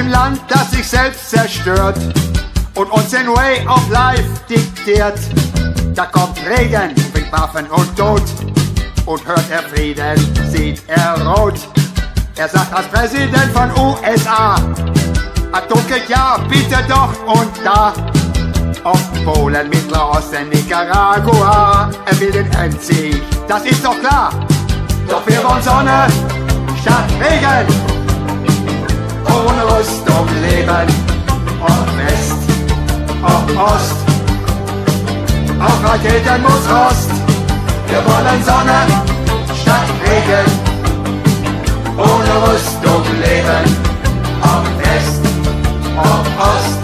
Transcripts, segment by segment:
einem Land, das sich selbst zerstört und uns den Way of Life diktiert. Da kommt Regen, bringt Waffen und Tod, und hört er Frieden, sieht er rot. Er sagt als Präsident von USA, Atomkrieg ja, bitte doch und da. Auf Polen, Mittlerer Osten, Nicaragua, er will den Endsieg, das ist doch klar. Doch wir wollen Sonne statt Regen, ohne Rüstung leben, ob West, ob Ost, auf Raketen muss Rost. Wir wollen Sonne statt Regen, ohne Rüstung leben, ob West, ob Ost,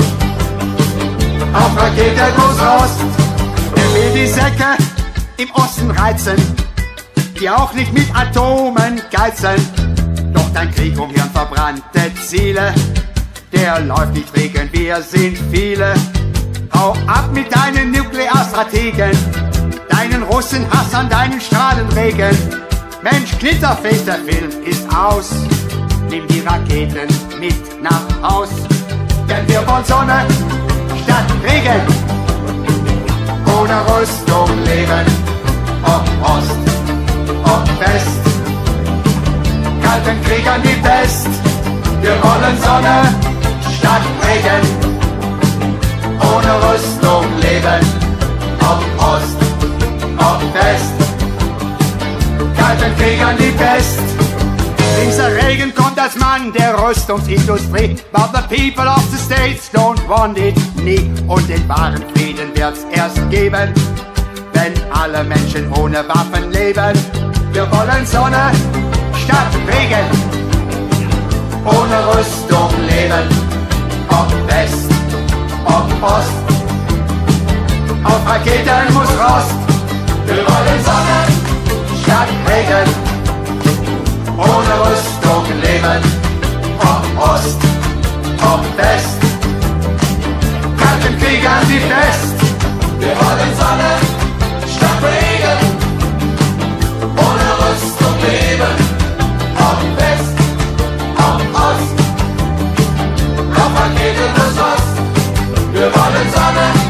auf Raketen muss Rost. Er will die Säcke im Osten reizen, die auch nicht mit Atomen geizen. Doch dein Krieg um hirnverbrannte Ziele, der läuft nicht Regen, wir sind viele. Hau ab mit deinen Nuklearstrategen, deinen Russenhassern, deinen Strahlenregen. Mensch, Knitterfest, der Film ist aus, nimm die Raketen mit nach Haus. Denn wir wollen Sonne statt Regen, ohne Rüstung leben, ob Ost, ob West, kalten Kriegern die Pest. Wir wollen Sonne statt Regen, ohne Rüstung leben, ob Ost, ob West, kalten Kriegern die Pest. Dieser Regen kommt als Mann der Rüstungsindustrie, but the people of the States don't want it nie. Und den wahren Frieden wird's erst geben, wenn alle Menschen ohne Waffen leben. Wir wollen Sonne statt Regen, ohne Rüstung leben, ob West, ob Ost, auf Raketen muss Rost. Wir wollen Sonne statt Regen, ohne Rüstung leben, ob Ost, ob West, kalten Kriegern die Pest. Wir wollen Sonne statt Regen, ohne Rüstung leben, ob West, ob Ost, auf Raketen muss Rost. Wir wollen Sonne